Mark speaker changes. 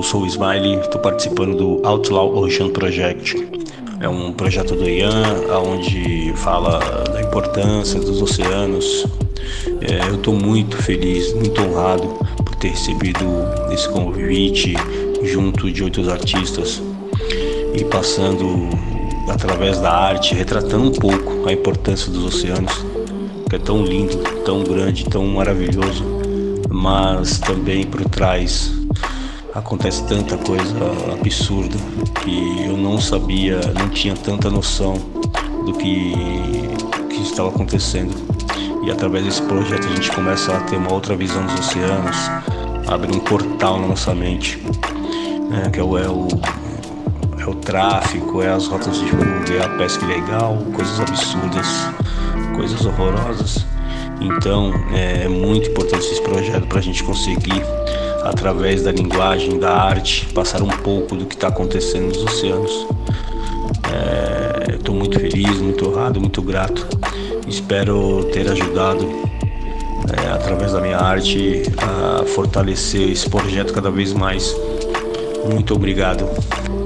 Speaker 1: sou o Smiley, estou participando do Outlaw Ocean Project. É um projeto do IAN, onde fala da importância dos oceanos. Eu estou muito feliz, muito honrado por ter recebido esse convite junto de outros artistas e passando através da arte, retratando um pouco a importância dos oceanos, que é tão lindo, tão grande, tão maravilhoso, mas também por trás acontece tanta coisa absurda que eu não sabia, não tinha tanta noção do que estava acontecendo. E através desse projeto a gente começa a ter uma outra visão dos oceanos, abre um portal na nossa mente, né, que é o tráfico, é as rotas de fuga, é a pesca ilegal, coisas absurdas, coisas horrorosas. Então é muito importante esse projeto para a gente conseguir, através da linguagem, da arte, passar um pouco do que está acontecendo nos oceanos. Estou muito feliz, muito honrado, muito grato. Espero ter ajudado, através da minha arte, a fortalecer esse projeto cada vez mais. Muito obrigado.